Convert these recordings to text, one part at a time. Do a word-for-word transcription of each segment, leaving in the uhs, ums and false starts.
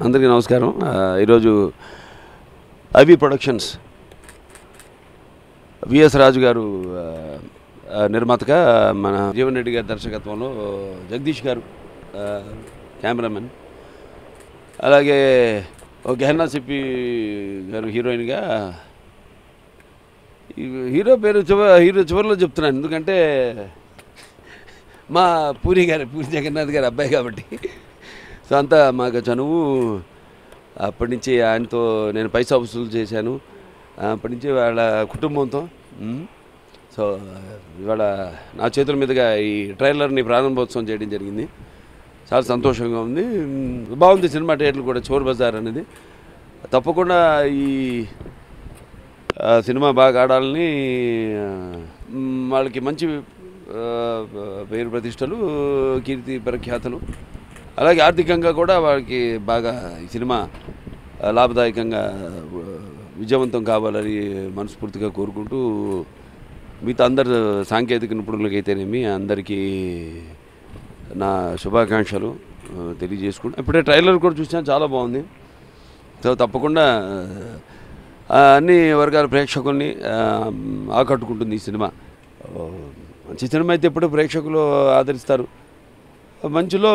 అందరికీ నమస్కారం. ఈరోజు ఐవి ప్రొడక్షన్స్ విఎస్ రాజు గారు నిర్మాతగా, మన జీవన్ రెడ్డి గారి దర్శకత్వంలో జగదీష్ గారు కెమెరామెన్, అలాగే గెహన్నా సిప్పి గారు హీరోయిన్గా. హీరో పేరు చివ హీరో చివరిలో చెప్తున్నాను, ఎందుకంటే మా పూరి గారి పూరి జగన్నాథ్ గారి అబ్బాయి కాబట్టి. సో అంతా మాకు చనువు. అప్పటి నుంచి ఆయనతో నేను పైసా వసూలు చేశాను. అప్పటి నుంచి వాళ్ళ కుటుంబంతో. సో ఇవాళ నా చేతుల మీదుగా ఈ ట్రైలర్ని ప్రారంభోత్సవం చేయడం జరిగింది. చాలా సంతోషంగా ఉంది. బాగుంది సినిమా. టైటిల్ కూడా చోర్ బజార్ అనేది. తప్పకుండా ఈ సినిమా బాగా ఆడాలని, వాళ్ళకి మంచి పేరు ప్రతిష్టలు, కీర్తి ప్రఖ్యాతలు, అలాగే ఆర్థికంగా కూడా వాళ్ళకి బాగా ఈ సినిమా లాభదాయకంగా విజయవంతం కావాలని మనస్ఫూర్తిగా కోరుకుంటూ, మిగతా అందరు సాంకేతిక నిపుణులకైతేనేమి అందరికీ నా శుభాకాంక్షలు తెలియజేసుకుంటూ, ఇప్పుడే ట్రైలర్ కూడా చూసాను, చాలా బాగుంది. సో తప్పకుండా అన్ని వర్గాల ప్రేక్షకుల్ని ఆకట్టుకుంటుంది ఈ సినిమా. మంచి సినిమా అయితే ఎప్పుడు ప్రేక్షకులు ఆదరిస్తారు. మంచిలో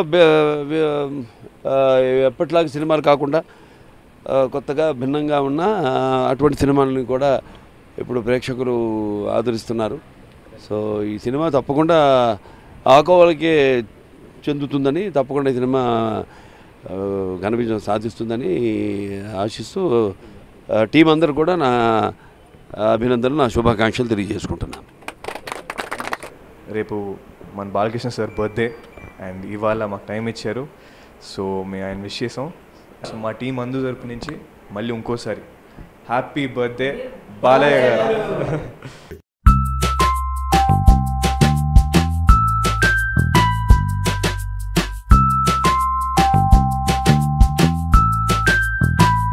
ఎప్పటిలాగా సినిమాలు కాకుండా కొత్తగా భిన్నంగా ఉన్న అటువంటి సినిమాలని కూడా ఇప్పుడు ప్రేక్షకులు ఆదరిస్తున్నారు. సో ఈ సినిమా తప్పకుండా ఆకోవలకే చెందుతుందని, తప్పకుండా ఈ సినిమా ఘన విజయం సాధిస్తుందని ఆశిస్తూ టీం అందరూ కూడా నా అభినందనలు, నా శుభాకాంక్షలు తెలియజేసుకుంటున్నాను. రేపు మన బాలకృష్ణ సార్ బర్త్డే అండ్ ఇవాళ మాకు టైం ఇచ్చారు. సో మేము ఆయన విష్ చేసాం. సో మా టీం అందు తరపు నుంచి మళ్ళీ ఇంకోసారి హ్యాపీ బర్త్డే బాలయ్య గారు.